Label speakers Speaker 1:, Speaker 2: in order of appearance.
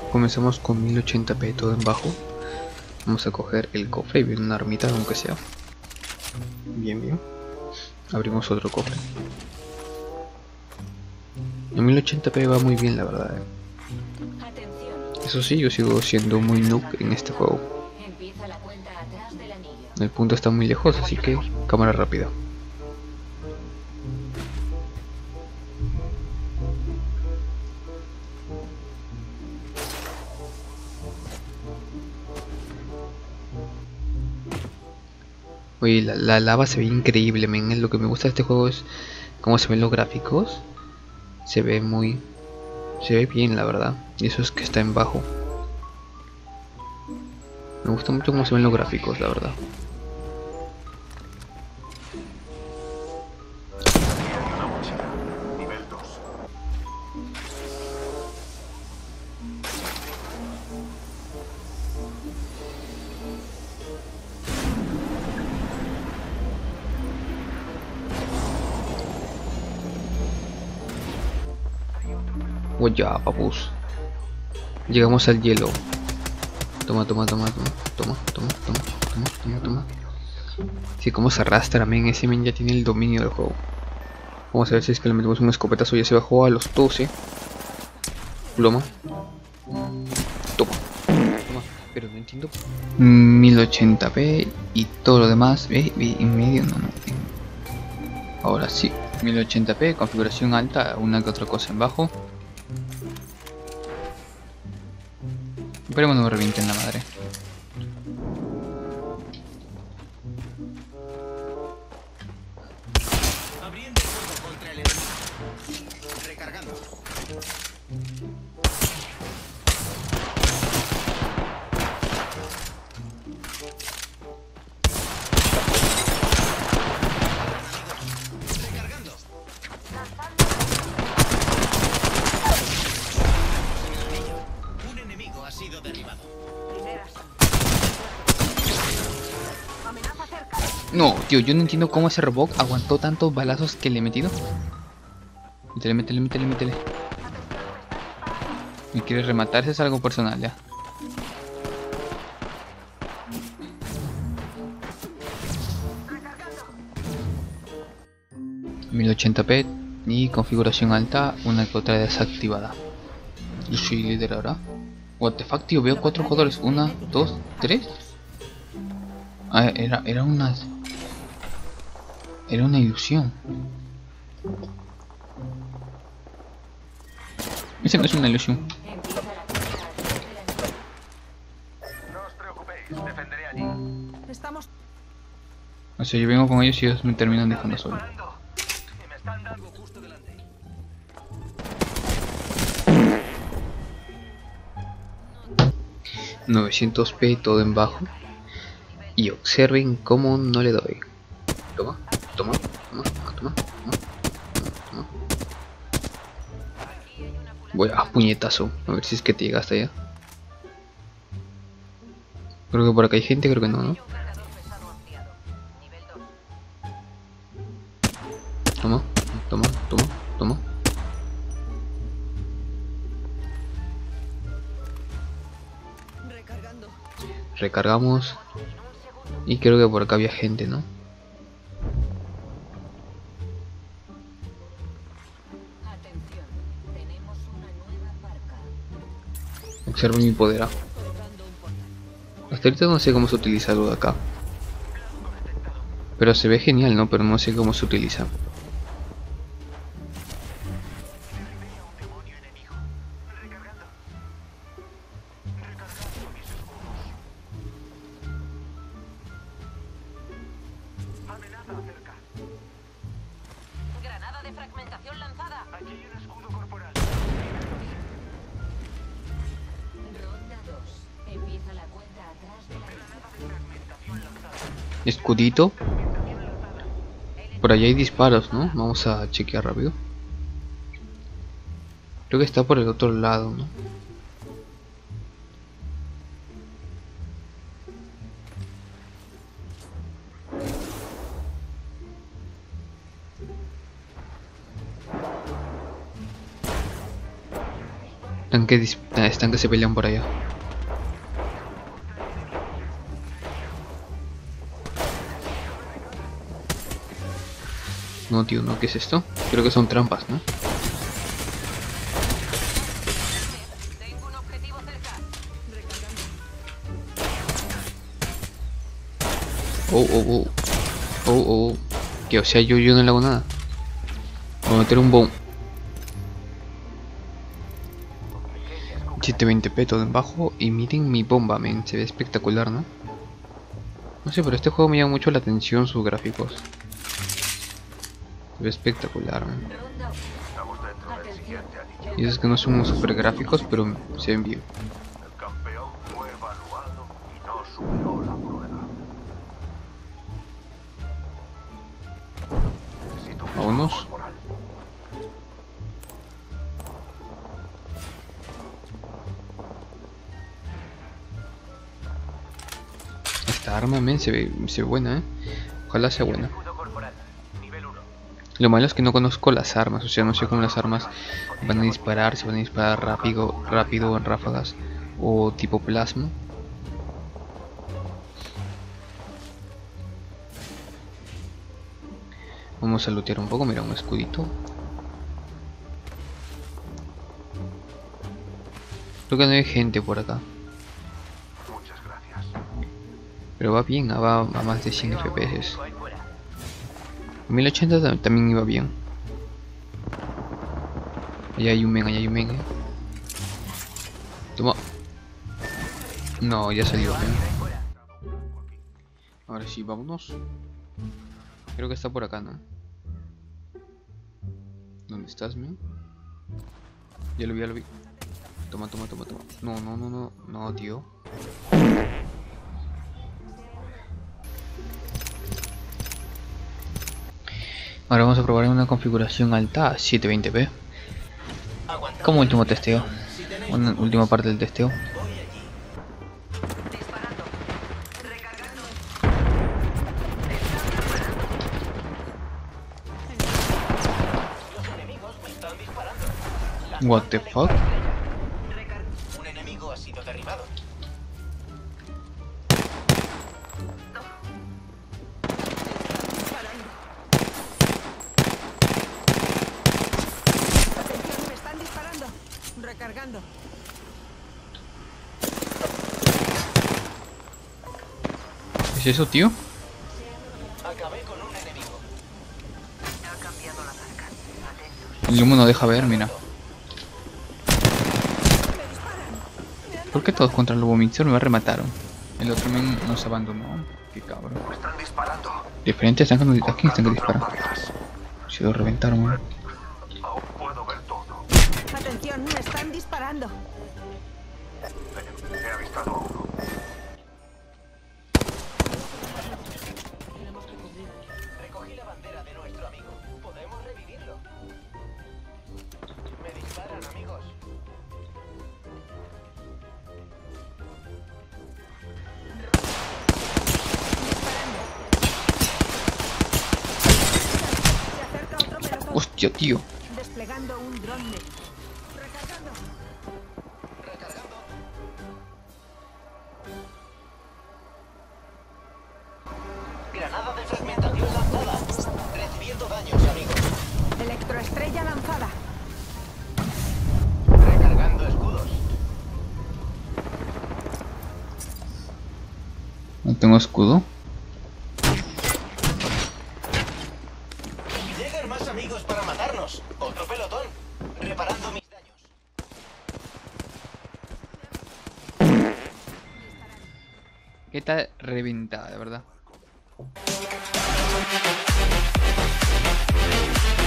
Speaker 1: Comenzamos con 1080p todo en bajo. Vamos a coger el cofre y bien una armita aunque sea. Bien, bien. Abrimos otro cofre. En 1080p va muy bien, la verdad. Eso sí, yo sigo siendo muy noob en este juego. El punto está muy lejos, así que cámara rápida. Oye, la lava se ve increíble, men. Lo que me gusta de este juego es cómo se ven los gráficos. Se ve bien, la verdad. Y eso es que está en bajo. Me gusta mucho cómo se ven los gráficos, la verdad. Oye, ya, papus. Llegamos al hielo. Toma. Sí, como se arrastra, men. Ese men ya tiene el dominio del juego. Vamos a ver si es que le metemos un escopetazo. Ya se bajó a los 12. Ploma. Toma. Pero no entiendo. 1080p y todo lo demás. En medio, no. Ahora sí. 1080p, configuración alta, una que otra cosa en bajo. Esperemos no me revienten la madre.
Speaker 2: Abriendo fuego contra el enemigo. Recargando. Recargando. Un enemigo ha sido derribado.
Speaker 1: No, tío, yo no entiendo cómo ese robot aguantó tantos balazos que le he metido. Métele. ¿Me quieres rematar? Eso es algo personal ya. (1080p) y configuración alta, una que otra desactivada. Yo soy líder ahora. What the fuck, tío, veo 4 jugadores. 1, 2, 3. Ah, era una ilusión. Ese no es una ilusión.
Speaker 3: No os preocupéis, defenderé allí.
Speaker 4: Estamos...
Speaker 1: O sea, yo vengo con ellos y ellos me terminan dejando solo.
Speaker 3: Disparando. Y me están dando justo delante.
Speaker 1: 900p todo en bajo. Y observen cómo no le doy. Toma. Voy a puñetazo. A ver si es que te llega hasta allá. Creo que por acá hay gente, creo que no, ¿no? Toma.
Speaker 4: Recargando.
Speaker 1: Recargamos. Y creo que por acá había gente, ¿no?
Speaker 4: Atención, tenemos una nueva marca.
Speaker 1: Observen mi poder.
Speaker 4: Colocando un portal.
Speaker 1: Hasta ahorita no sé cómo se utiliza algo de acá. Pero se ve genial, ¿no? Pero no sé cómo se utiliza.
Speaker 3: Amenaza cerca.
Speaker 4: Granada de fragmentación lanzada.
Speaker 3: Aquí hay un escudo corporal.
Speaker 4: Ronda 2. Empieza la cuenta atrás de la
Speaker 1: Escudito. Por allá hay disparos, ¿no? Vamos a chequear rápido. Creo que está por el otro lado, ¿no? Están que se pelean por allá. No, tío, no, ¿qué es esto? Creo que son trampas, ¿no?
Speaker 4: Tengo un objetivo cerca. Recargando.
Speaker 1: Oh. Que o sea, yo no le hago nada. Voy a meter un bomb. 720p todo en bajo. Y miren mi bomba, men. Se ve espectacular, ¿no? No sé, pero este juego me llama mucho la atención sus gráficos. Se ve espectacular, man.
Speaker 4: Ronda 1.
Speaker 3: Estamos dentro del
Speaker 4: Atención.
Speaker 3: siguiente anillo.
Speaker 1: Y eso es que no son super gráficos, pero se ven bien.
Speaker 3: El campeón fue evaluado y no superó la prueba. Necesito un
Speaker 1: Vámonos.
Speaker 3: corporal.
Speaker 1: Esta arma, men, se ve buena, Ojalá sea buena.
Speaker 3: Escudo corporal. Nivel 1.
Speaker 1: Lo malo es que no conozco las armas, o sea, no sé cómo las armas van a disparar, si van a disparar rápido en ráfagas o tipo plasma. Vamos a lootear un poco, mira, un escudito. Creo que no hay gente por acá,
Speaker 3: Muchas gracias.
Speaker 1: pero va bien, va a más de 100 FPS. 1080 también iba bien. Allá hay un men, Toma. No, ya salió, men. Ahora sí, vámonos. Creo que está por acá, ¿no? ¿Dónde estás, men? Ya lo vi. Toma. No, tío. Ahora vamos a probar una configuración alta a 720p. Como último testeo. Una última parte del testeo.
Speaker 4: Disparando. Recargando.
Speaker 1: What the fuck?
Speaker 2: Un enemigo ha sido derribado.
Speaker 4: Atención, me están disparando. Recargando.
Speaker 1: ¿Qué es eso, tío?
Speaker 2: Acabé con un enemigo.
Speaker 1: El humo no deja ver, mira. ¿Por qué todos contra el lobo mixer me remataron? El otro men nos abandonó. Qué cabrón.
Speaker 3: Están disparando.
Speaker 1: Diferentes están con... ¿A quién están que disparan?
Speaker 3: Bajas.
Speaker 1: Se lo reventaron, man.
Speaker 3: Aún puedo ver todo.
Speaker 4: Atención, me están disparando.
Speaker 3: He avistado a uno.
Speaker 2: Recogí la bandera de nuestro amigo. Podemos revivirlo. Me disparan, amigos.
Speaker 4: Se acerca otro pelotón.
Speaker 1: Hostia, tío.
Speaker 4: Desplegando un dron médico. Recargando.
Speaker 2: Recargando. Granada de fragmentación lanzada. Recibiendo daños, amigos.
Speaker 4: Electroestrella lanzada.
Speaker 2: Recargando escudos.
Speaker 1: No tengo escudo.
Speaker 2: Llegan más amigos para matarnos. Otro pelotón. Reparando mis daños.
Speaker 1: Está reventada, de verdad.